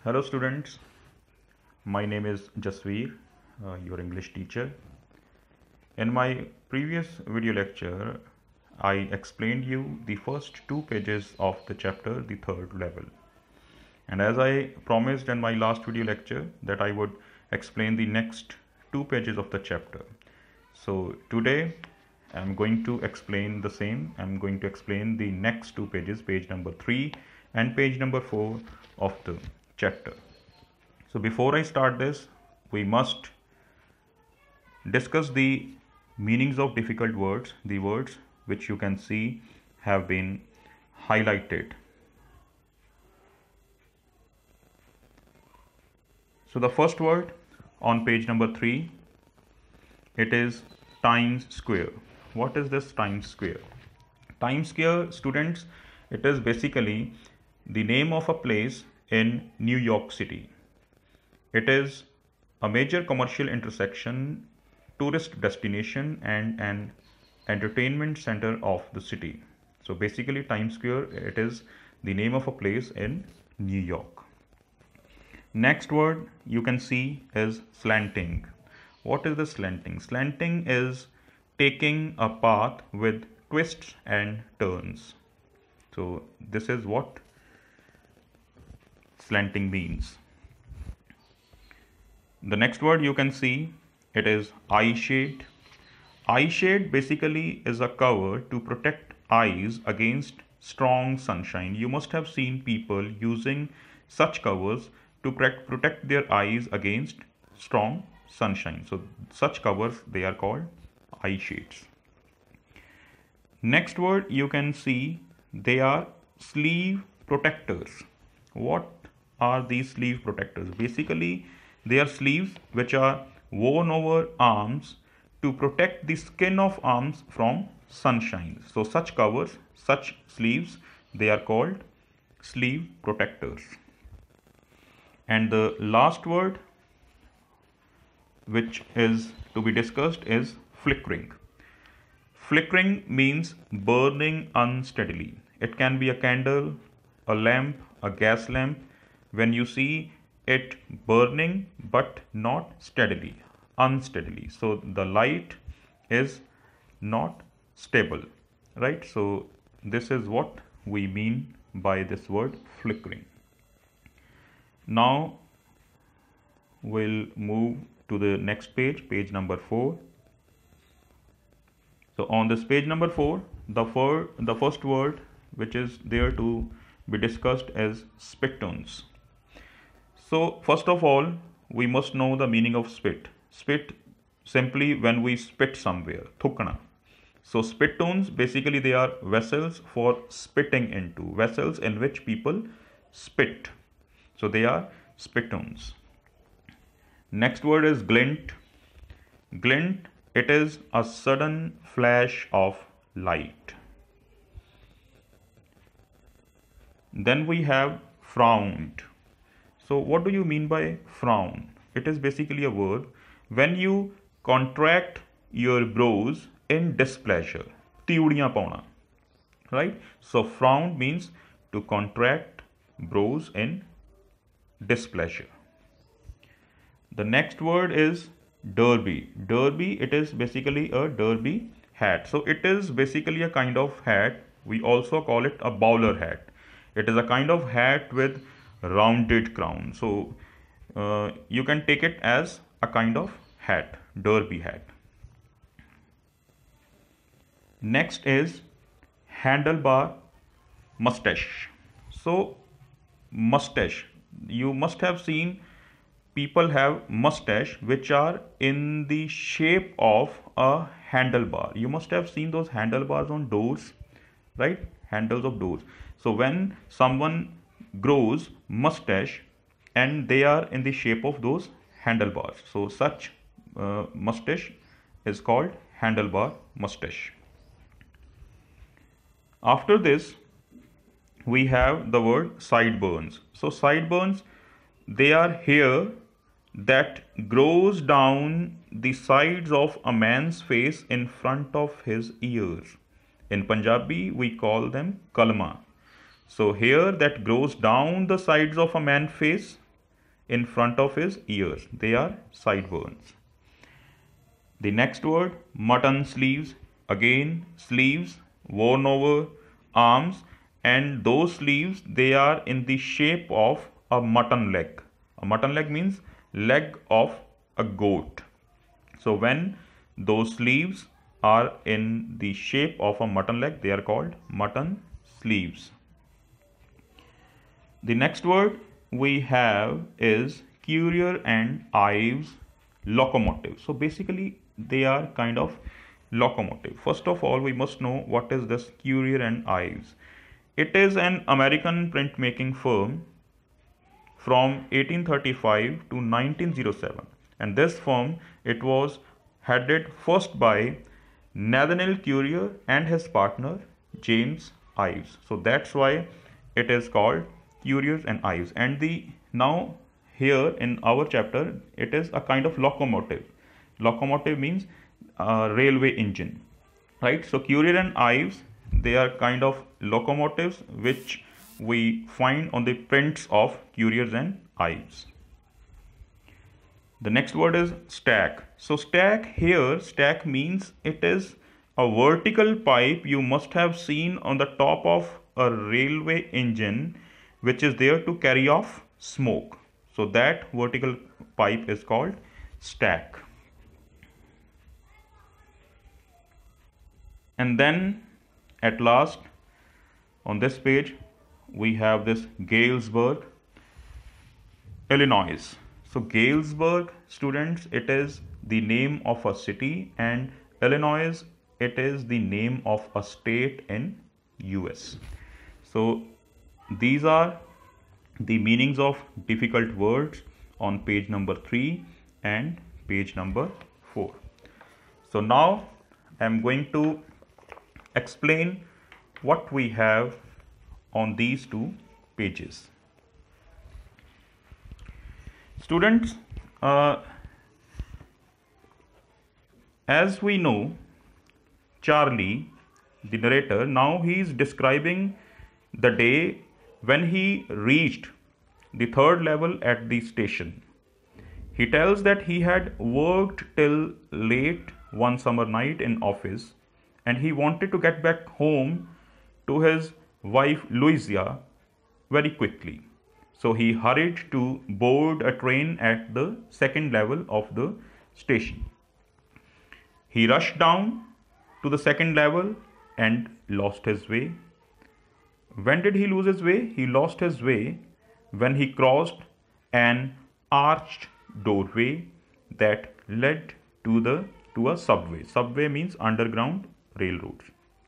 Hello students, my name is Jasveer, your English teacher. In my previous video lecture, I explained you the first two pages of the chapter, the third level. And as I promised in my last video lecture that I would explain the next two pages of the chapter. So today I'm going to explain the same. I'm going to explain the next two pages, page number 3 and page number 4 of the chapter. So before I start this, we must discuss the meanings of difficult words, the words which you can see have been highlighted. So the first word on page number 3, it is Times Square. What is this Times Square? Times Square, students, it is basically the name of a place in New York City. It is a major commercial intersection, tourist destination and an entertainment center of the city. So basically Times Square, it is the name of a place in New York. Next word you can see is slanting. What is the slanting? Slanting is taking a path with twists and turns. So this is what slanting means. The next word you can see, it is eye shade. Eye shade basically is a cover to protect eyes against strong sunshine. You must have seen people using such covers to protect their eyes against strong sunshine. So such covers, they are called eye shades. Next word you can see, they are sleeve protectors. What are these sleeve protectors? Basically they are sleeves which are worn over arms to protect the skin of arms from sunshine. So such covers, such sleeves, they are called sleeve protectors. And the last word which is to be discussed is flickering. Flickering means burning unsteadily. It can be a candle, a lamp, a gas lamp. When you see it burning but not steadily, unsteadily, so the light is not stable, right? So this is what we mean by this word flickering. Now we'll move to the next page, page number 4. So on this page number 4, the first word which is there to be discussed is spittoons. So first of all, we must know the meaning of spit. Spit simply when we spit somewhere, thukna. So spittoons, basically they are vessels for spitting into, vessels in which people spit. So they are spittoons. Next word is glint. Glint, it is a sudden flash of light. Then we have frowned. So what do you mean by frown? It is basically a verb when you contract your brows in displeasure. Tiudiyan pauna. Right? So frown means to contract brows in displeasure. The next word is derby. Derby, it is basically a derby hat. So it is basically a kind of hat. We also call it a bowler hat. It is a kind of hat with rounded crown. So you can take it as a kind of hat, derby hat. Next is handlebar mustache. So mustache, you must have seen people have mustache which are in the shape of a handlebar. You must have seen those handlebars on doors, right? Handles of doors. So when someone grows mustache and they are in the shape of those handlebars, so such mustache is called handlebar mustache. After this we have the word sideburns. So sideburns, they are hair that grows down the sides of a man's face in front of his ears. In Punjabi we call them kalma. So hair that grows down the sides of a man's face in front of his ears. They are sideburns. The next word, mutton sleeves. Again, sleeves, worn over arms, and those sleeves, they are in the shape of a mutton leg. A mutton leg means leg of a goat. So when those sleeves are in the shape of a mutton leg, they are called mutton sleeves. The next word we have is Currier and Ives locomotive. So basically they are kind of locomotive. First of all, we must know what is this Currier and Ives. It is an American printmaking firm from 1835 to 1907, and this firm, it was headed first by Nathaniel Currier and his partner James Ives. So that's why it is called Currier and Ives. And the now here in our chapter, it is a kind of locomotive. Locomotive means railway engine, right? So Currier and Ives, they are kind of locomotives which we find on the prints of Currier and Ives. The next word is stack. So stack here, stack means it is a vertical pipe you must have seen on the top of a railway engine, which is there to carry off smoke. So that vertical pipe is called stack. And then at last on this page we have this Galesburg, Illinois. So Galesburg, students, it is the name of a city, and Illinois, it is the name of a state in US. So these are the meanings of difficult words on page number 3 and page number 4. So now I am going to explain what we have on these two pages. Students, as we know, Charlie, the narrator, now he is describing the day when he reached the third level at the station. He tells that he had worked till late one summer night in office, and he wanted to get back home to his wife Louisa very quickly. So he hurried to board a train at the second level of the station. He rushed down to the second level and lost his way. When did he lose his way? He lost his way when he crossed an arched doorway that led to a subway. Subway means underground railroads.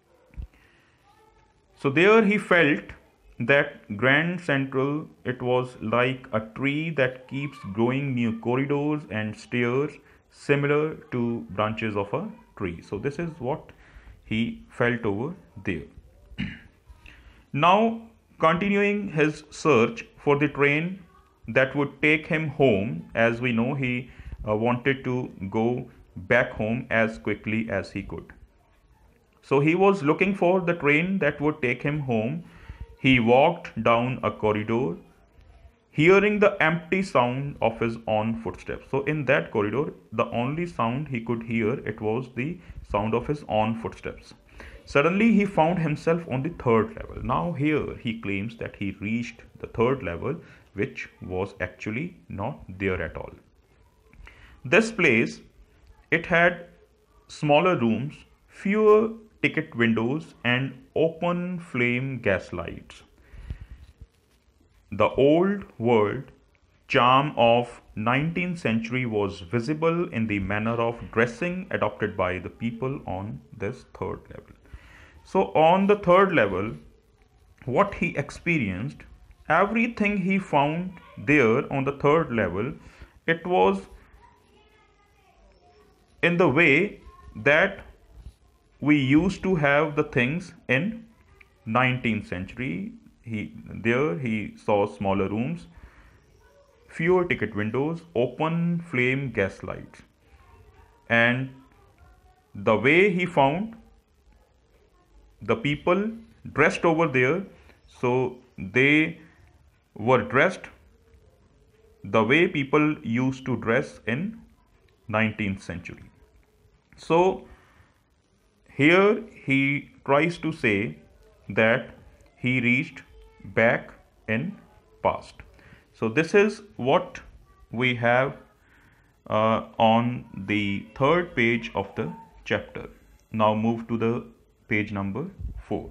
So there he felt that Grand Central, it was like a tree that keeps growing new corridors and stairs similar to branches of a tree. So this is what he felt over there. Now continuing his search for the train that would take him home, as we know he wanted to go back home as quickly as he could. So he was looking for the train that would take him home. He walked down a corridor, hearing the empty sound of his own footsteps. So in that corridor, the only sound he could hear, it was the sound of his own footsteps. Suddenly he found himself on the third level. Now here he claims that he reached the third level, which was actually not there at all. This place, it had smaller rooms, fewer ticket windows, and open flame gas lights. The old world charm of 19th century was visible in the manner of dressing adopted by the people on this third level. So on the third level, what he experienced, everything he found there on the third level, it was in the way that we used to have the things in 19th century. He saw smaller rooms, fewer ticket windows, open flame gas lights, and the way he found the people dressed over there, so they were dressed the way people used to dress in 19th century. So here he tries to say that he reached back in past. So this is what we have on the third page of the chapter. Now move to the page number 4.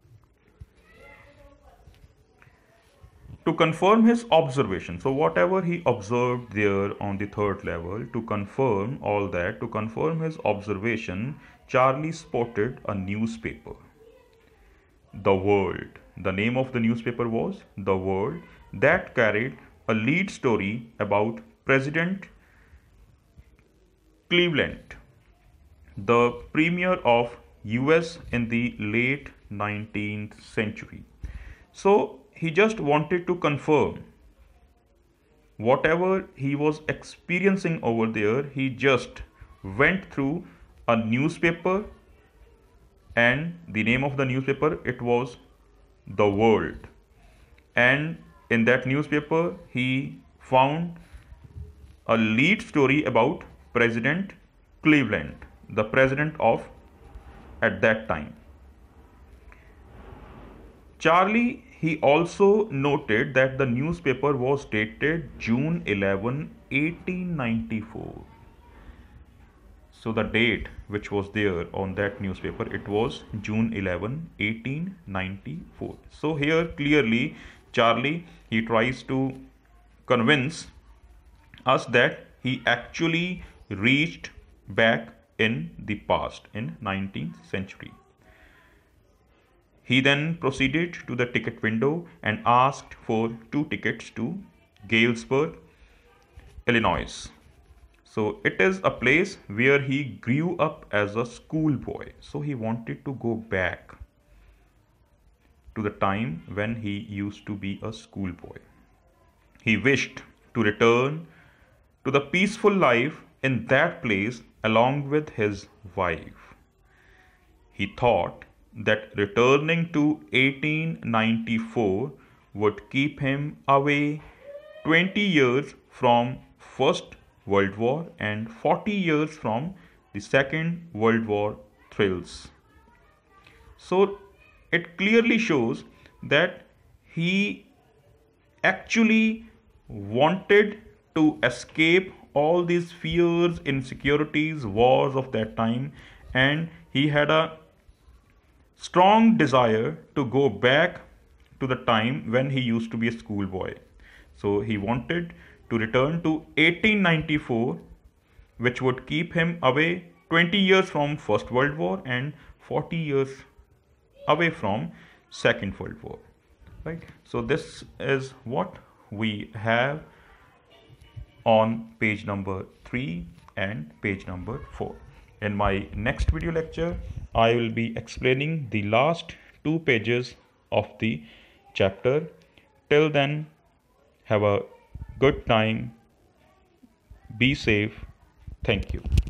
To confirm his observation, so whatever he observed there on the third level, to confirm all that, to confirm his observation, Charlie spotted a newspaper. The World. The name of the newspaper was The World, that carried a lead story about President Cleveland, the premier of US in the late 19th century. So he just wanted to confirm whatever he was experiencing over there. He just went through a newspaper, and the name of the newspaper, it was The World, and in that newspaper he found a lead story about President Cleveland, the president of at that time. Charlie, he also noted that the newspaper was dated June 11, 1894. So the date which was there on that newspaper, it was June 11, 1894. So here clearly Charlie, he tries to convince us that he actually reached back in the past in 19th century. He then proceeded to the ticket window and asked for 2 tickets to Galesburg, Illinois. So it is a place where he grew up as a schoolboy. So he wanted to go back to the time when he used to be a schoolboy. He wished to return to the peaceful life in that place along with his wife. He thought that returning to 1894 would keep him away 20 years from First World War and 40 years from the Second World War thrills. So it clearly shows that he actually wanted to escape all these fears, insecurities, wars of that time, and he had a strong desire to go back to the time when he used to be a schoolboy. So he wanted to return to 1894, which would keep him away 20 years from First World War and 40 years away from Second World War. Right? So this is what we have on page number 3 and page number 4. In my next video lecture, I will be explaining the last 2 pages of the chapter. Till then, have a good time. Be safe. Thank you.